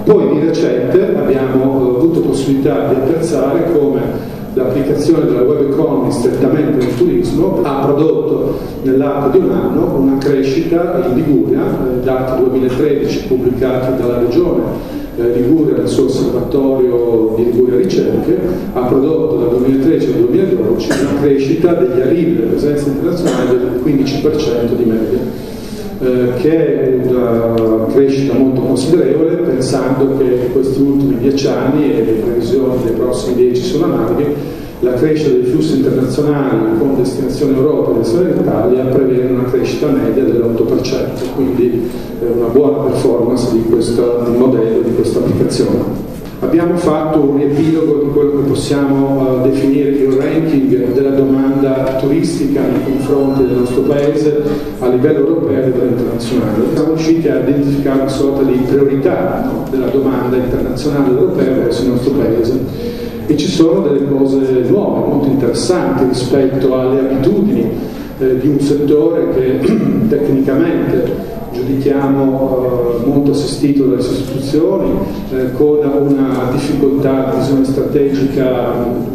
Poi di recente abbiamo avuto possibilità di apprezzare come l'applicazione della web economy strettamente nel turismo ha prodotto nell'arco di un anno una crescita in Liguria, dati 2013 pubblicati dalla Regione Liguria nel suo osservatorio di Liguria Ricerche, ha prodotto dal 2013 al 2012 una crescita degli arrivi delle presenze internazionali del 15% di media. Che è una crescita molto considerevole, pensando che in questi ultimi 10 anni e le previsioni dei prossimi 10 sono analoghe, la crescita dei flussi internazionali con destinazione Europa e destinazione Italia prevede una crescita media dell'8%, quindi una buona performance di questo modello, di questa applicazione. Abbiamo fatto un riepilogo di quello che possiamo definire il ranking della domanda turistica nei confronti del nostro paese a livello europeo e a livello internazionale. Siamo riusciti a identificare una sorta di priorità della domanda internazionale europea verso il nostro paese. E ci sono delle cose nuove, molto interessanti rispetto alle abitudini di un settore che tecnicamente giudichiamo molto assistito dalle istituzioni, con una difficoltà di visione strategica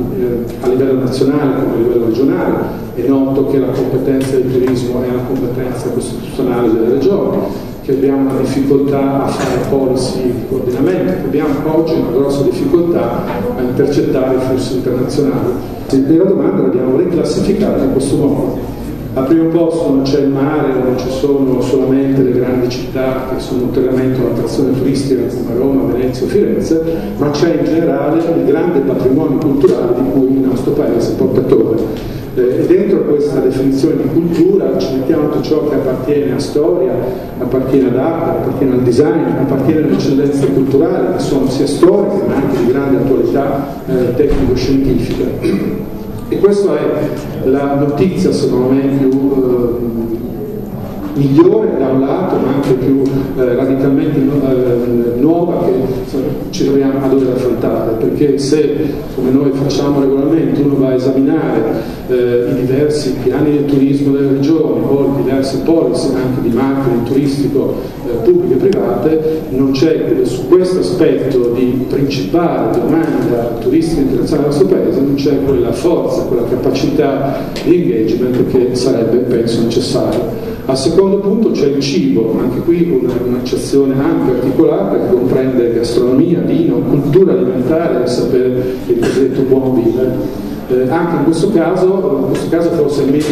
a livello nazionale come a livello regionale. È noto che la competenza del turismo è una competenza costituzionale delle regioni, che abbiamo una difficoltà a fare policy di coordinamento, che abbiamo oggi una grossa difficoltà a intercettare i flussi internazionali. E la domanda l'abbiamo riclassificata in questo modo. Al primo posto non c'è il mare, non ci sono solamente le grandi città che sono ulteriormente un'attrazione turistica come Roma, Venezia o Firenze, ma c'è in generale il grande patrimonio culturale di cui il nostro paese è portatore. E dentro questa definizione di cultura ci mettiamo tutto ciò che appartiene a storia, appartiene ad arte, appartiene al design, appartiene alle eccellenze culturali, che sono sia storiche ma anche di grande attualità tecnico-scientifica. E questa è la notizia secondo me più migliore da un lato, ma anche più radicalmente nuova che ci troviamo a dover affrontare, perché se come noi facciamo regolarmente uno va a esaminare i diversi piani del turismo delle regioni o i diversi policy anche di marketing turistico pubbliche e private, non c'è su questo aspetto di principale domanda turistica internazionale del nostro paese, non c'è quella forza, quella capacità di engagement che sarebbe penso necessaria. Al secondo punto c'è il cibo, anche qui un'accezione ampia e articolata che comprende gastronomia, vino, cultura alimentare, sapere il cosiddetto buon vivere. Anche in questo caso forse meno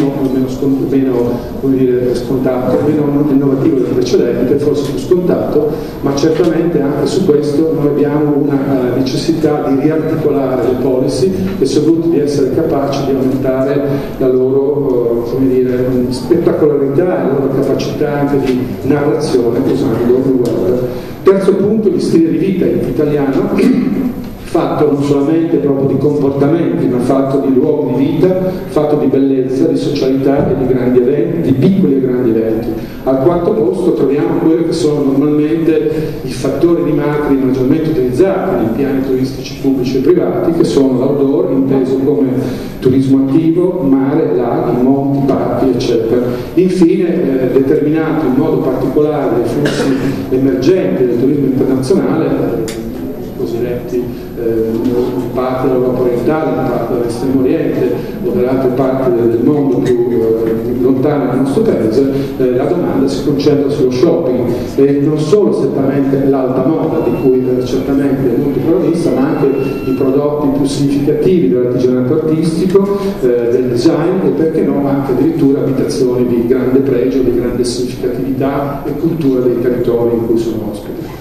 scontato, meno innovativo del precedente, forse più scontato, ma certamente anche su questo noi abbiamo una necessità di riarticolare le policy e soprattutto di essere capaci di aumentare la loro spettacolarità e la loro capacità anche di narrazione usando il web. Terzo punto, il stile di vita italiano, fatto non solamente proprio di comportamenti, ma fatto di luoghi di vita, fatto di bellezza, di socialità e di grandi eventi, di piccoli e grandi eventi. Al quarto posto troviamo quelli che sono normalmente i fattori di marketing maggiormente utilizzati nei piani turistici pubblici e privati, che sono l'outdoor, inteso come turismo attivo, mare, laghi, monti, parchi, eccetera. Infine, determinato in modo particolare dai flussi emergenti del turismo internazionale, cosiddetti parte dell'Europa orientale, parte dell'estremo oriente o dalle altre parti del mondo più lontane dal nostro paese, la domanda si concentra sullo shopping e non solo strettamente l'alta moda, di cui certamente è molto provvista, ma anche i prodotti più significativi dell'artigianato artistico, del design e perché no anche addirittura abitazioni di grande pregio, di grande significatività e cultura dei territori in cui sono ospiti.